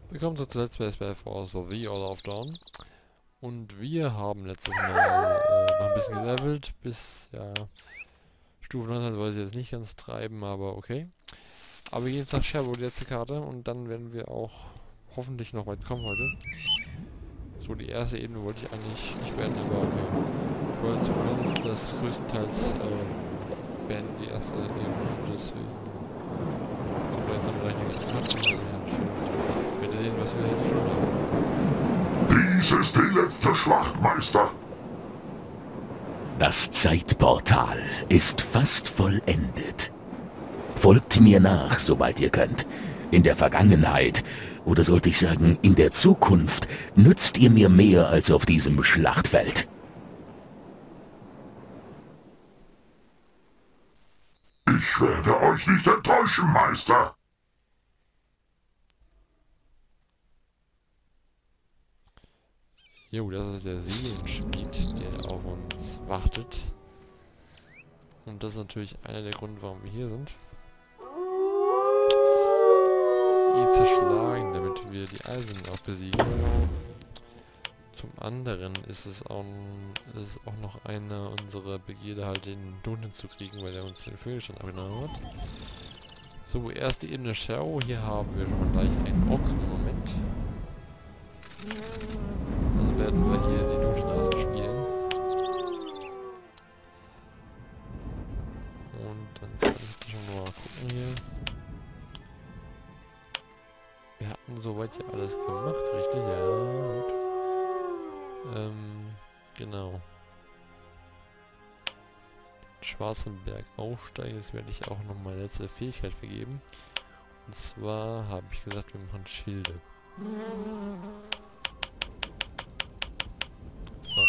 Willkommen zu Let's Play Spell Force The Order of Dawn. Und wir haben letztes Mal noch ein bisschen gelevelt, bis, ja, Stufe 19 wollte ich jetzt nicht ganz treiben, aber okay. Aber wir gehen jetzt nach Sherwood, die letzte Karte, und dann werden wir auch hoffentlich noch weit kommen heute. So, die erste Ebene wollte ich eigentlich nicht beenden, aber okay. Ich wollte zumindest das größtenteils beenden, die erste Ebene, und deswegen sind wir jetzt am gleichen Schild. Wir werden sehen, was wir jetzt tun haben. Dies ist die letzte Schlacht, Meister. Das Zeitportal ist fast vollendet. Folgt mir nach, sobald ihr könnt. In der Vergangenheit, oder sollte ich sagen, in der Zukunft, nützt ihr mir mehr als auf diesem Schlachtfeld. Ich werde euch nicht enttäuschen, Meister. Jo, das ist der Seelenschmied, der auf uns wartet. Und das ist natürlich einer der Gründe, warum wir hier sind. Ihn zerschlagen, damit wir die Eisen auch besiegen. Zum anderen ist es auch noch eine unserer Begierde, halt den Dunklen zu kriegen, weil er uns den Vögelstand abgenommen hat. So, erste Ebene Schau. Hier haben wir schon mal gleich einen Ork-Moment. Also werden wir hier die Dunklen spielen. Und dann kann ich schon mal gucken hier. Wir hatten soweit ja alles gemacht, richtig? Ja, gut. Genau. Schwarzenberg aufsteigen, jetzt werde ich auch noch meine letzte Fähigkeit vergeben. Und zwar habe ich gesagt, wir machen Schilde. So.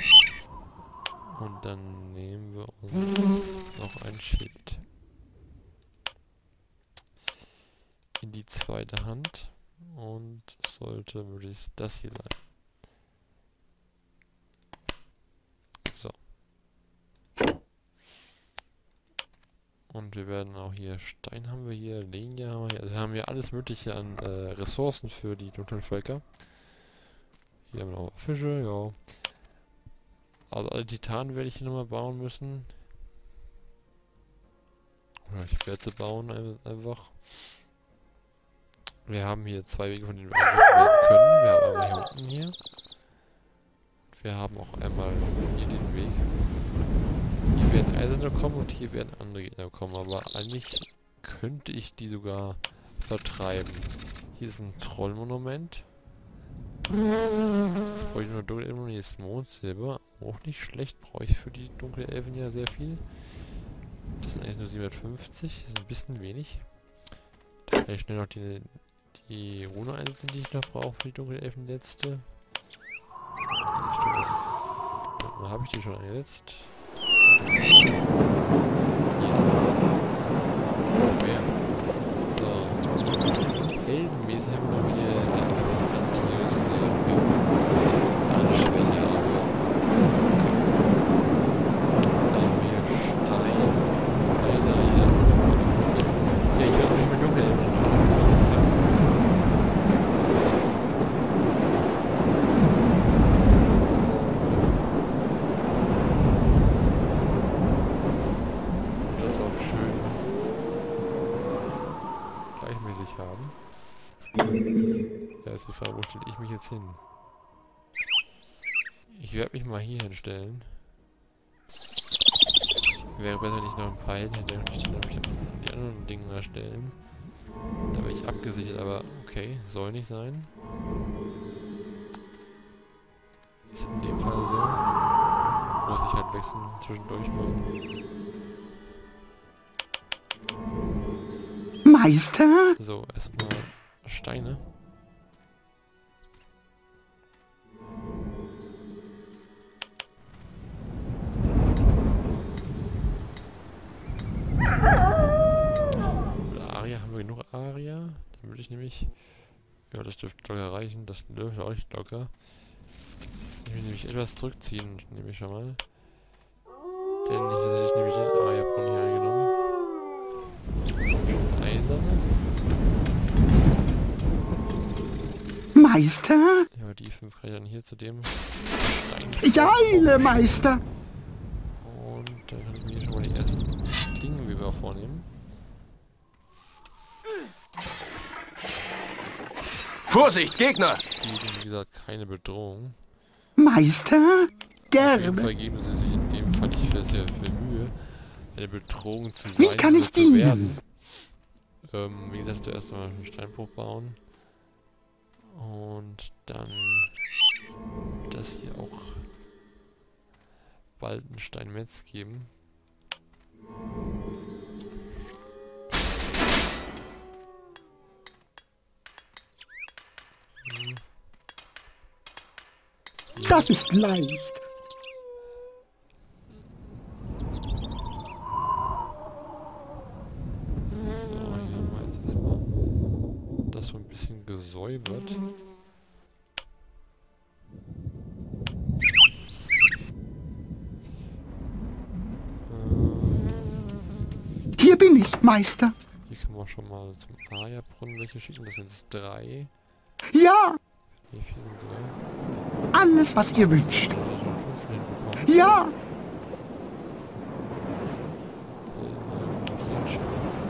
Und dann nehmen wir uns noch ein Schild. In die zweite Hand. Und sollte möglichst das hier sein. So. Und wir werden auch hier Stein haben wir hier, Linie haben wir hier. Also haben wir alles mögliche an Ressourcen für die dunklen Völker. Hier haben wir noch Fische, ja. Also alle Titanen werde ich hier nochmal bauen müssen. Oder ich werde sie bauen einfach. Wir haben hier zwei Wege, von denen wir werden können. Wir haben einmal hier unten hier. Und wir haben auch einmal hier den Weg. Hier werden Eiserne kommen und hier werden andere Gegner kommen. Aber eigentlich könnte ich die sogar vertreiben. Hier ist ein Trollmonument. Jetzt brauche ich nur dunkle Elfen, hier ist Mond, Silber. Auch nicht schlecht, brauche ich für die dunkle Elfen ja sehr viel. Das sind eigentlich nur 750, das ist ein bisschen wenig. Da kann ich schnell noch die Rune einsetzen, die ich noch brauche für die dunkle Elfen letzte. Habe ich die schon eingesetzt? Ja. So. Heldenmäßig haben wir noch hier das Antius, eine Schwäche, aber dann haben wir hier Stein. Hier ist ja, ich will natürlich mit Dunkel das auch schön gleichmäßig haben. Ja, ist die Frage, wo stelle ich mich jetzt hin? Ich werde mich mal hier hinstellen. Wäre besser, wenn ich noch ein paar Helden hätte und ich dann die anderen Dinge erstellen. Da wäre ich abgesichert, aber okay, soll nicht sein. Ist in dem Fall so. Muss ich halt wechseln zwischendurch mal. Meister? So, erstmal Steine. Aria, haben wir genug Aria? Dann würde ich nämlich... Ja, das dürfte locker reichen. Das dürfte auch nicht locker. Ich will nämlich etwas zurückziehen, nehme ich schon mal. Denn ich nämlich den Aria-Brunnen hier eingenommen. Eiserne. Meister? Ja, die 5 kann ich dann hier zu dem Ich eile, Meister. Und dann können wir hier schon mal die ersten Dinge, wie wir vornehmen. Vorsicht, Gegner! Die sind, wie gesagt, keine Bedrohung. Meister? Auf jeden Gerne. Fall geben sie sich in dem Fall nicht sehr viel Mühe, eine Bedrohung zu sein. Wie kann ich oder zu dienen? werden. Wie gesagt, zuerst mal einen Steinbruch bauen. Und dann das hier auch bald ein Steinmetz geben. Das ist leicht. So, hier haben wir jetzt erstmal das so ein bisschen gesäubert. Hier bin ich, Meister. Hier kann man schon mal zum Aja-Brunnen welche schicken. Das sind jetzt 3. Ja, Hier 4 sind sogar. alles, was ihr wünscht. Da schon 5 hinbekommen. Ja, Hier hinschicken.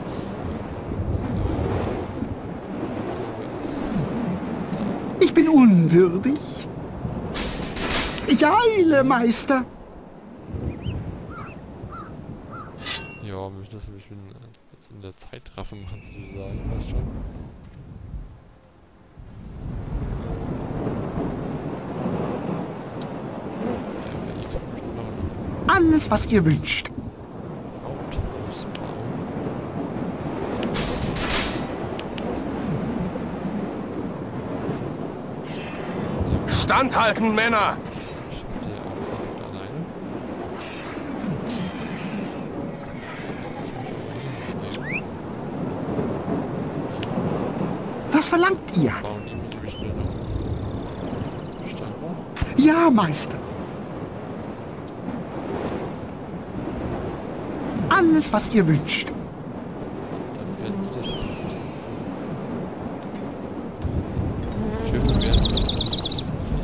So. Silber ist ich bin unwürdig. Ich eile, Meister. ja, wir müssen das ein bisschen jetzt in der Zeitraffe machen, sozusagen, fast schon. Ja, hier kommt bestimmt noch ein Alles, was ihr wünscht. Haupthaus bauen. Standhalten, Männer! Schafft ihr auch ganz gut alleine. Ich muss schon mal hinnehmen. Was verlangt ihr? Bauen die mir nämlich nur noch Steinbruch. Ja, Meister. Alles, was ihr wünscht. Dann werden die das auch müssen. Schön wäre es, wenn das hier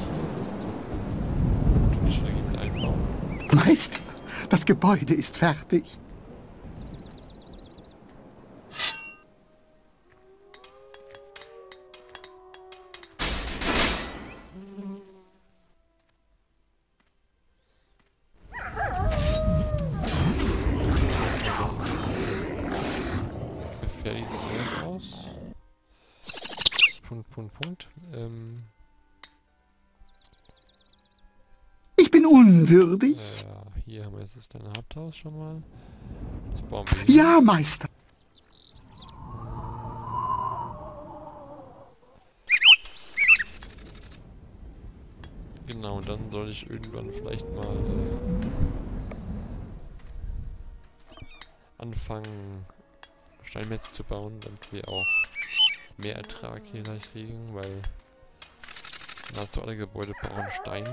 natürlich Energie mit einbauen. Meister, das Gebäude ist fertig. Ungefähr sieht das aus. Punkt. Ich bin unwürdig. Hier haben wir jetzt das kleine Haupthaus schon mal. Das bauen wir hier. Ja, Meister. Genau, und dann soll ich irgendwann vielleicht mal anfangen, Steinmetz zu bauen, damit wir auch mehr Ertrag hier gleich kriegen, weil nahezu alle Gebäude brauchen Stein.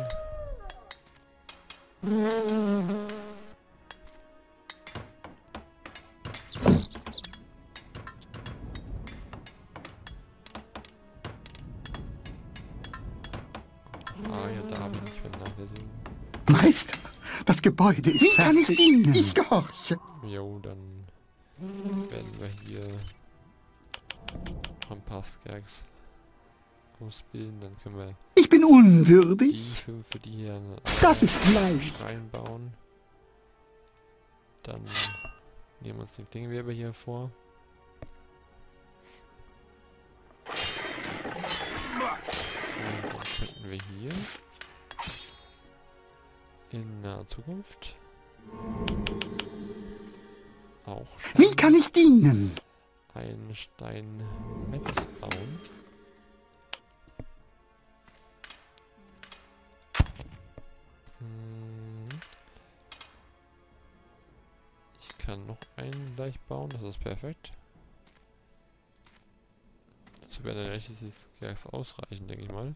Ah ja, da habe ich nicht vernachlässigen. Meister, das Gebäude ist fertig. Wie kann ich dienen? Ich gehorche. Jo, dann werden wir hier noch ein paar Skerks ausbilden, dann können wir Ich bin die unwürdig. 5 für die hier einen Das ist leicht. Schrein bauen. Dann nehmen wir uns den Dingweber hier vor. Und dann könnten wir hier in naher Zukunft auch Wie schon kann ich dienen? ein Steinmetz bauen. Ich kann noch einen gleich bauen, das ist perfekt. Dazu werden dann dieses Gas ausreichen, denke ich mal.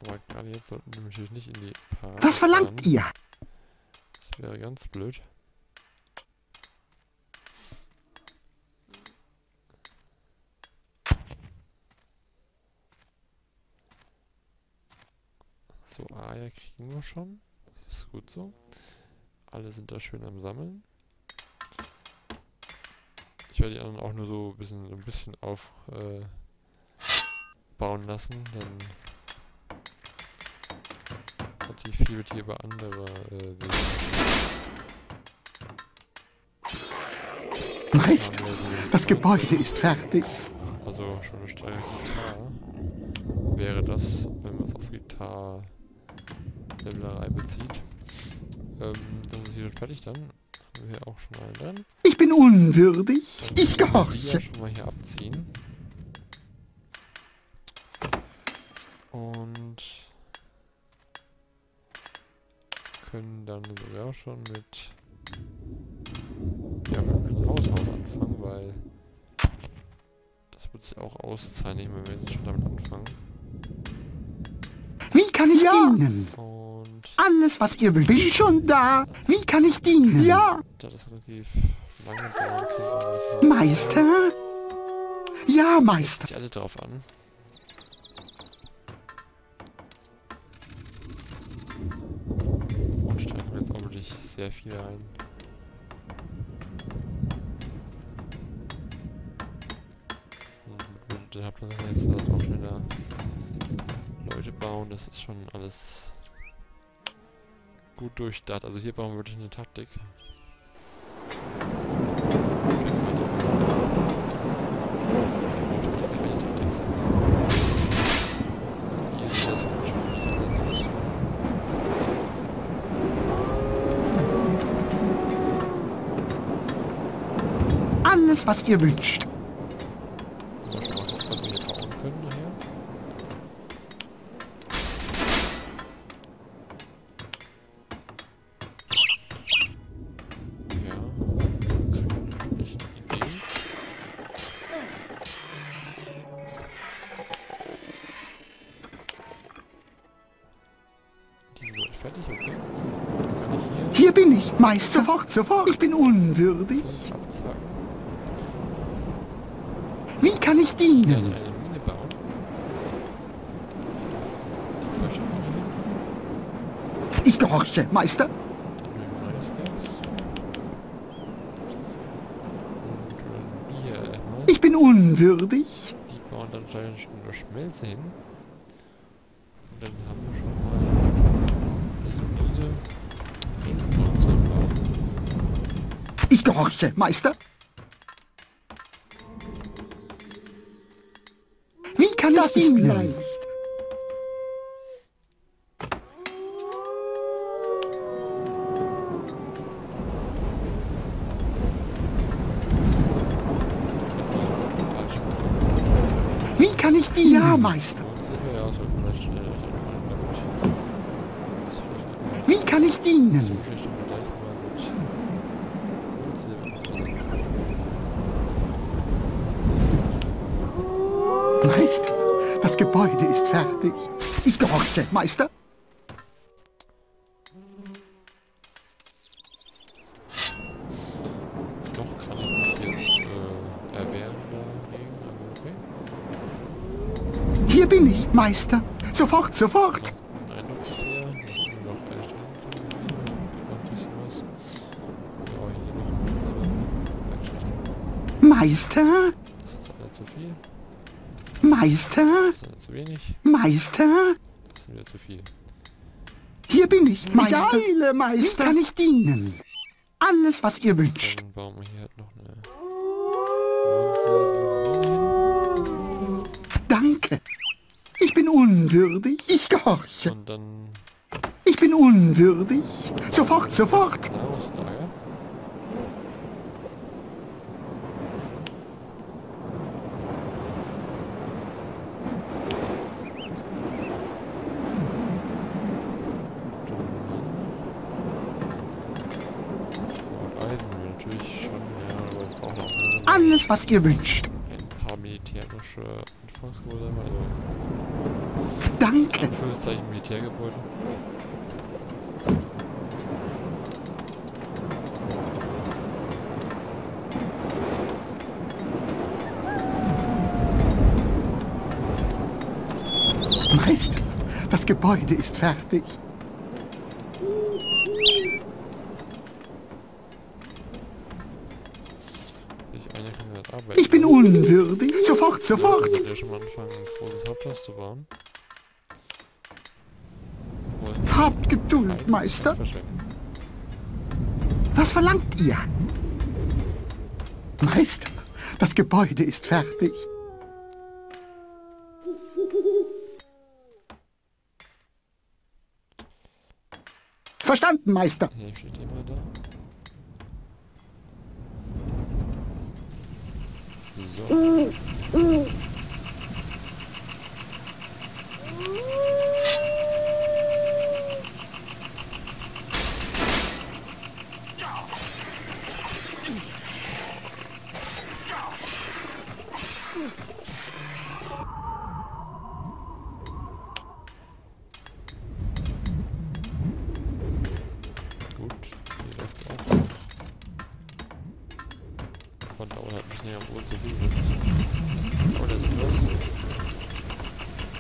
Aber gerade jetzt sollten wir natürlich nicht in die Parade Was verlangt fahren. ihr? Das wäre ganz blöd. So, Eier kriegen wir schon. Das ist gut so. Alle sind da schön am Sammeln. Ich werde die anderen auch nur so ein bisschen aufbauen lassen, dann hat die Viehbetriebe über andere Wege. Meister, das Gebäude ist fertig. Also schon eine steile Gitarre wäre das, wenn man es auf Gitarre-Levelerei bezieht. Das ist hier schon fertig dann. Haben wir hier auch schon mal drin. Ich bin unwürdig. Dann Ich können wir die gehorche. ja schon mal hier abziehen. Und können dann sogar schon mit dem Haushaus anfangen, weil das wird sich auch auszahlen, wenn wir jetzt schon damit anfangen. Wie kann ich dienen? Und Alles, was ihr wünscht. Bin schon da. Wie kann ich dienen? Ja. da das relativ lange dauern kann, Meister? Ja, Meister. sich alle drauf an. Und steigen wir jetzt auch wirklich sehr viel ein. Und da hat man jetzt halt auch schneller Leute bauen, das ist schon alles gut durchdacht. Also hier brauchen wir wirklich eine Taktik. Hier sieht das schon alles anders aus. Alles, was ihr wünscht. Mal schauen, ob wir hier bauen können nachher. Ja, kriegen wir eine schlechte Idee. Die sind gleich fertig, okay. Dann kann ich hier Hier bin ich, Meister. Sofort, sofort. Ich bin unwürdig. abzwacken. Wie kann ich Dann dienen? eine Mine bauen. Die Bösche von hier hin. Ich gehorche, Meister. Dann nehmen wir neues Gas. Und hier einmal. Ich bin unwürdig. Die bauen dann wahrscheinlich nur Schmelze hin. Und dann haben wir schon mal eine solide Riesenproduktion am Laufen. Ich gehorche, Meister. Wie kann ich dienen? Das ist leicht. Falsch. Wie kann ich dienen? Ja, Meister. Und Silber, ja, sollten wir vielleicht schneller anfangen damit. Das ist vielleicht nicht Wie kann ich so dienen? schlecht, wenn wir gleich mal mit Silber noch was anfangen. Meister, das Gebäude ist fertig. Ich gehorche, Meister. Noch kann ich mich hier erwehren dagegen, aber okay. Hier bin ich, Meister. Sofort, sofort. Macht einen Eindruck bisher. Nur noch eine Stelle kriegen wir wieder. Noch ein bisschen was. Ja, hier noch unsere Werkstätte. Meister, Das ist leider zu viel. Meister, Das ist leider zu wenig. Meister. Das ist wieder zu viel. Hier bin ich, Meister. Eile, Meister. Wie kann ich dienen? Alles, was ihr wünscht. Dann bauen wir hier halt noch eine Mine hin. Danke. Ich bin unwürdig. Ich gehorche. Und dann Ich bin unwürdig. Sofort, sofort. Nahrungslager. Eisen will natürlich schon, ja, aber wir brauchen auch nur Alles, was ihr wünscht. ein paar militärische Anfangsgebäude, also Danke. Anführungszeichen Militärgebäude. Meister, das Gebäude ist fertig. Sich einer kann gerade arbeiten. Ich bin unwürdig. Sofort, Ja, sofort. also der schon mal anfangen, ein großes Haupthaus zu bauen. Wollen Habt Geduld, keine Meister. Zeit verschwenden. Was verlangt ihr? Meister, das Gebäude ist fertig. Verstanden, Meister. Hier steht jemand da. So. Gut, hier läuft's auch noch. Von dauert halt ein bisschen am Uhr zu viel sind. Aber das ist was.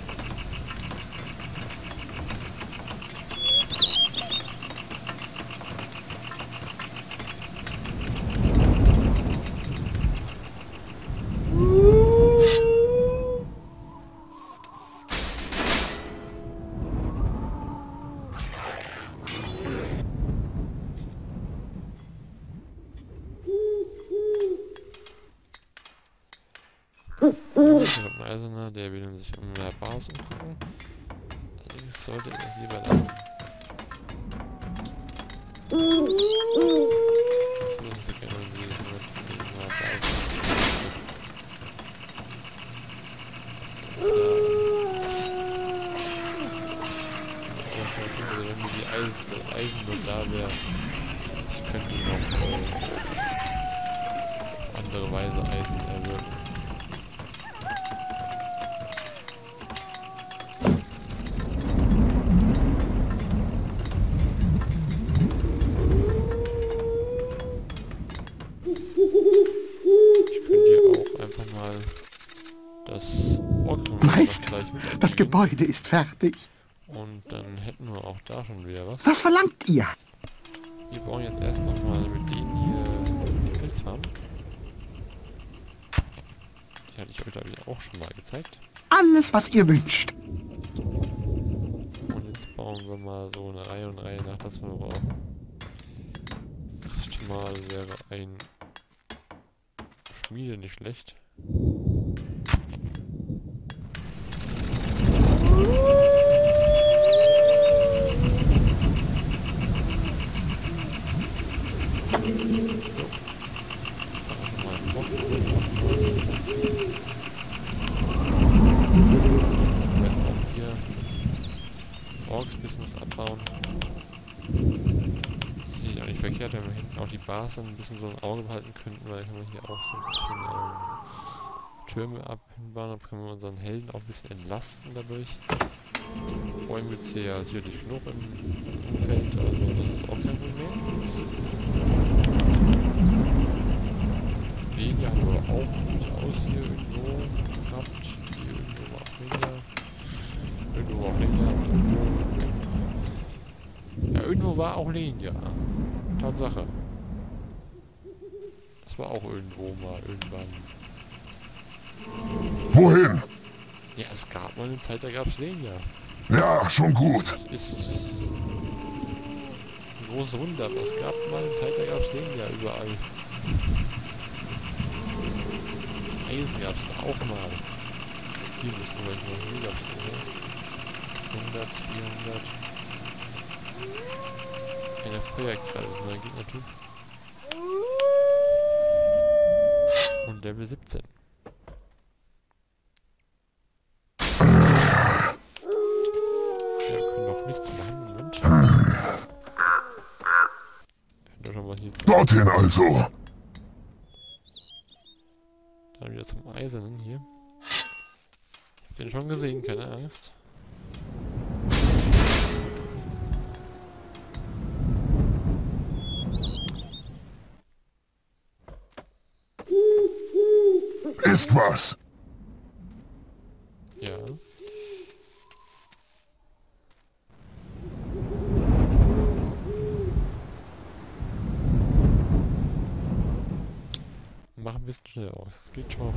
Ich habe einen Eiserner, der will sich um mehr Basis umgucken. Allerdings sollte er es lieber lassen. Das müssen Sie gerne sehen mit mehr Basis. Wenn die Eisen nur da wäre, ich könnte noch andere Weise Eisen erwirken. Meister, das Gebäude ist fertig. Und dann hätten wir auch da schon wieder was. Was verlangt ihr? Wir bauen jetzt erst nochmal mit denen hier die Pilzfarm. Die hatte ich euch, glaube ich, auch schon mal gezeigt. Alles, was ihr wünscht. Und jetzt bauen wir mal so eine Reihe und Reihe nach, das wir brauchen. Erstmal wäre ein Schmiede nicht schlecht. Orks bisschen was abbauen. Das ist auch nicht verkehrt, wenn wir hinten auch die Bars ein bisschen so ein Auge behalten könnten, weil dann können wir hier auch so ein bisschen Türme abbauen, dann können wir unseren Helden auch ein bisschen entlasten dadurch. Bäume gibt es hier ja sicherlich genug im Feld, also das ist auch kein Problem. Wege haben wir auch gut aus hier irgendwo gehabt. Hier irgendwo war auch weniger. Irgendwo war auch weniger. Ja, irgendwo war auch Linie. Tatsache. Das war auch irgendwo mal, irgendwann. Wohin? Ja, es gab mal eine Zeit, da gab es Linie. Ja, schon gut. Das ist ein großes Wunder, aber es gab mal eine Zeit, da gab es Linie überall. Eisen gab es da auch mal. Hier müssen wir mal hier gab es, oder? 100, 400. Eine Feuerkreis, mein Gegnertyp. Und Level 17. Ja, wir können noch nichts machen, Moment. Da schon mal hier. Dorthin also. Dann wieder zum Eisernen hier. Ich hab den schon gesehen, keine Angst. ist was. Ja. Mach ein bisschen schnell aus. Es geht schon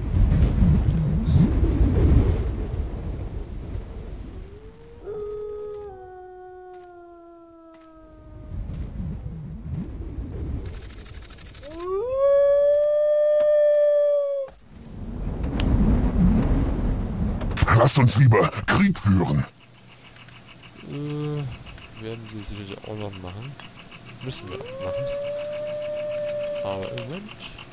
Lasst uns lieber Krieg führen. werden wir sicherlich auch noch machen. Müssen wir auch machen. Aber im Moment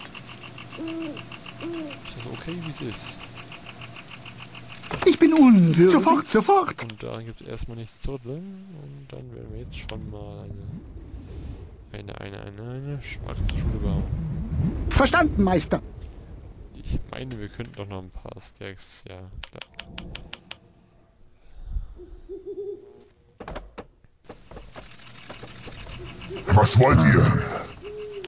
ist es okay, wie es ist. Ich bin unwürdig. Sofort, sofort. Und da gibt es erstmal nichts zu rütteln. Und dann werden wir jetzt schon mal eine schwarze Schule bauen. Verstanden, Meister. Ich meine, wir könnten doch noch ein paar Stacks, ja, klar. Was wollt ihr?